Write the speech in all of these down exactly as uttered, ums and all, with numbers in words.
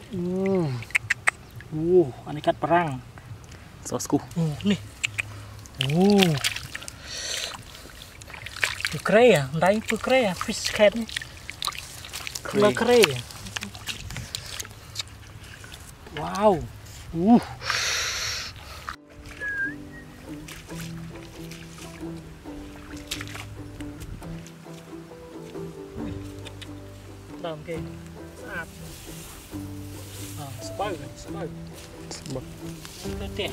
Hmm. Uh, ini ikan perang. Sosku. Uh, nih. Uh. Pukre ya, ndai pukre ya, fish cat nih. Kela kere ya. Wow. Uh. Làm kìa. Sạp. À, spy này, spy. Spy. Đây tè.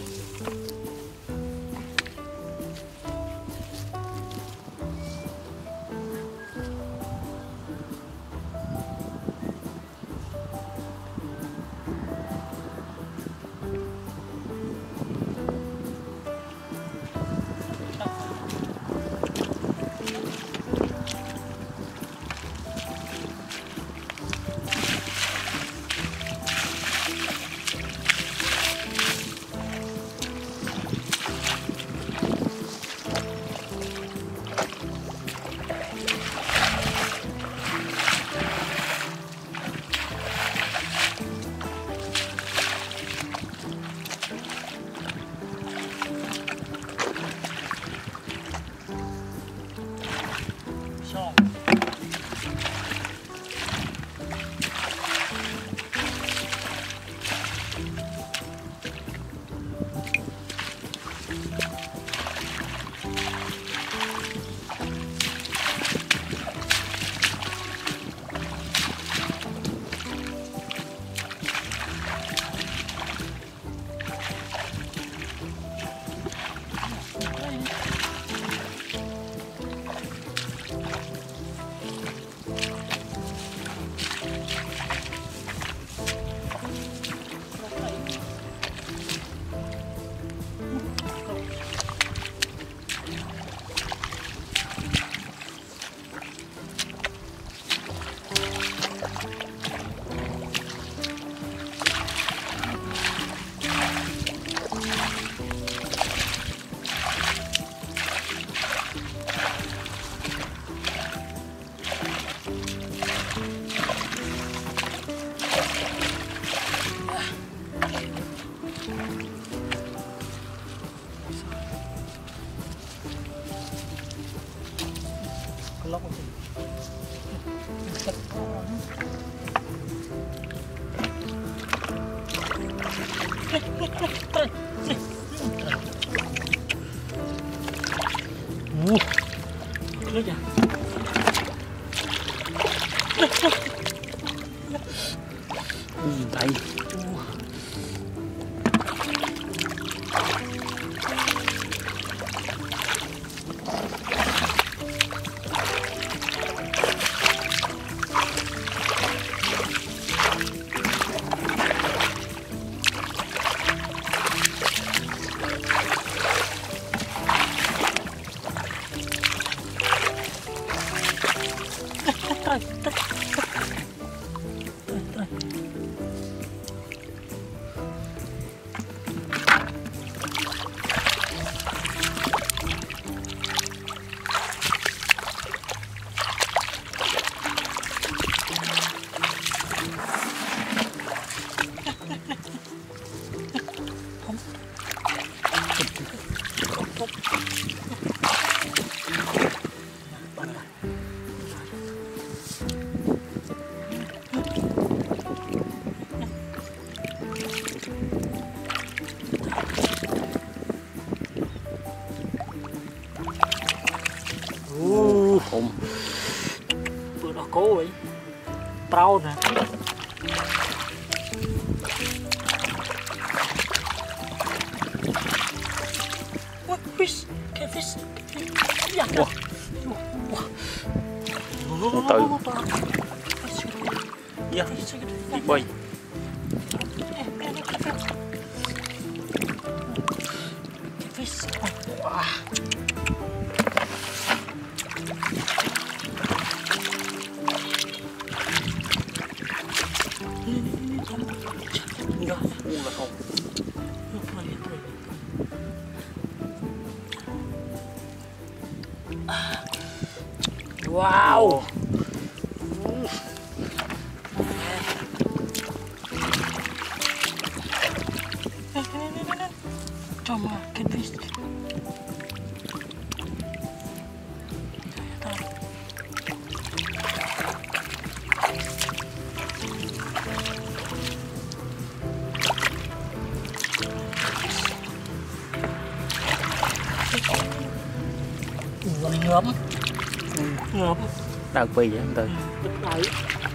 Kelok itu. Uh, kelok ya. Uh, baik. Ôm bữa đó cố ấy trao nè. What fish? Catfish? Dạ. Wow. Wow. Từ. Dạ. Đi bay. Catfish. Wow. Enggak, enggak kau. Wow. ngấm ngấm đào quỳ vậy từ đấy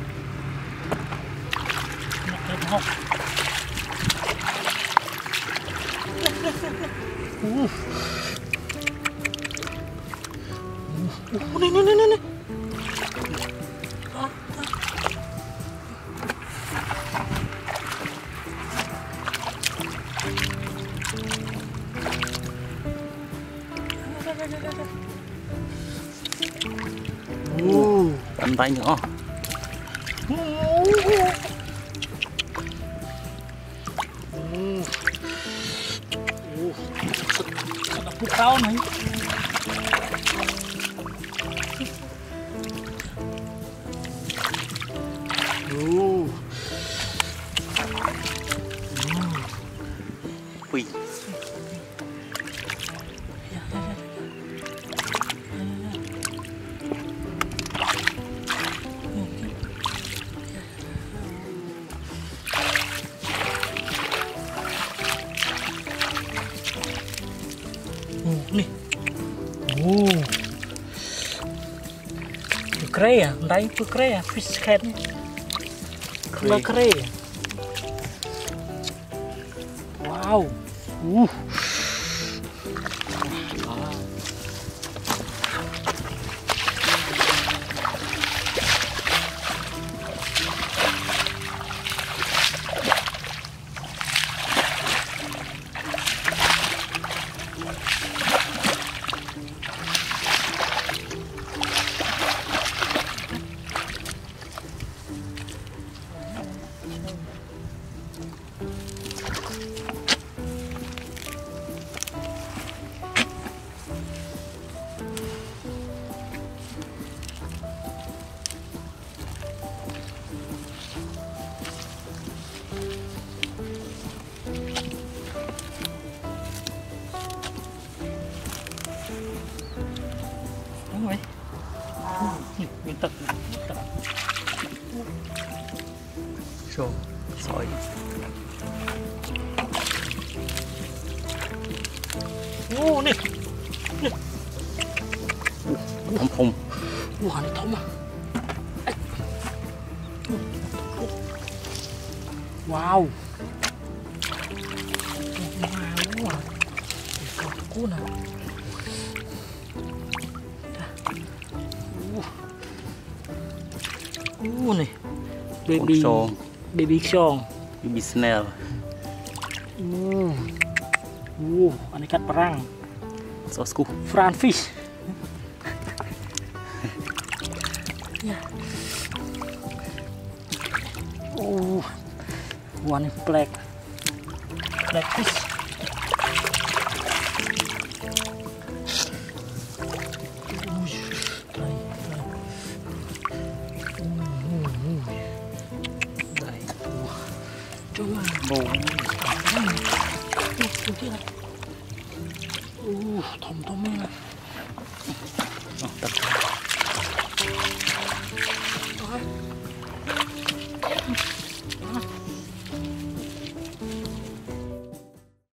nó hốc này này này này bàn tay nữa Bút cao này quỳ nih, oh, pukre ya, ndai pukre ya, fish head, pukre, wow, uh, vậy, nguyên tắc, nguyên tắc, rồi, sỏi, oh nih, nih, thông thông, wah ini tahu mah, wow, wow, aku nak. Uh nih, baby, baby song, baby snail. Uh, uh, ikan perang, Sosku, Catfish. Ya. Uh, wah ini black, black fish. bầu, uh, thom thom này. tập